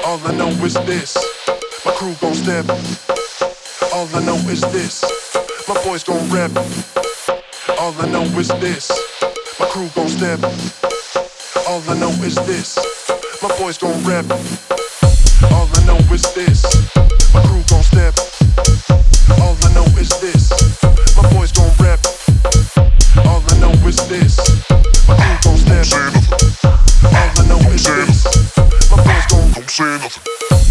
All I know is this, my crew gon' step. All I know is this, my boys gon' rep. All I know is this, my crew gon' step. All I know is this, my boys gon' rep. All I know is this, my crew gon' step. All I know is this, my boys gon' rep. All I know is this, my crew gon' step. All I know is this, my boys gon' say nothing.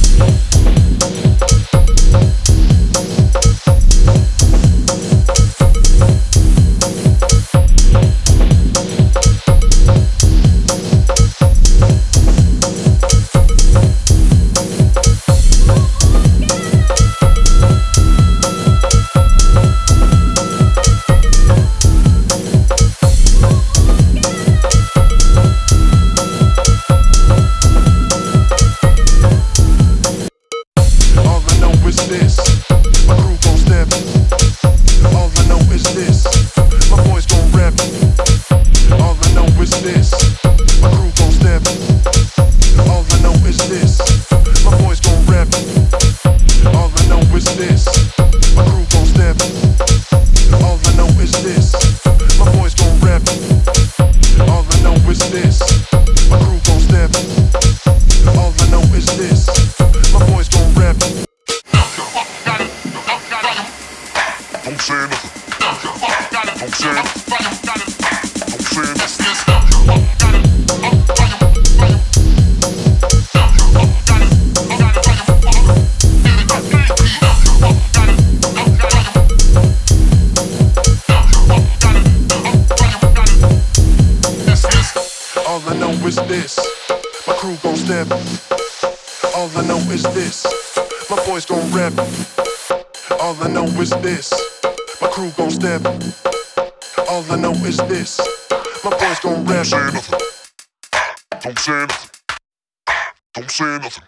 Don't say nothing.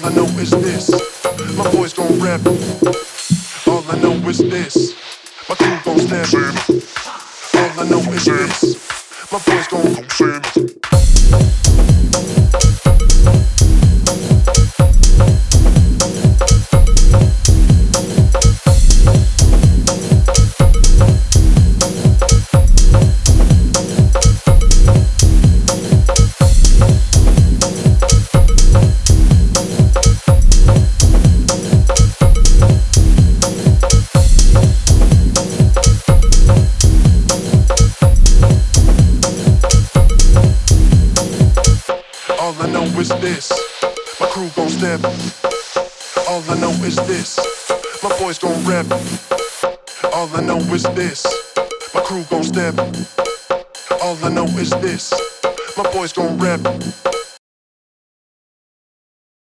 All I know is this. My boys gon' rap. All I know is this. My crew gon' step. All I know is this. My boys gon' sin. All I know is this. My crew gon' step. All I know is this. My boys gon' rap. All I know is this. My crew gon' step. All I know is this. My boys gon' rap.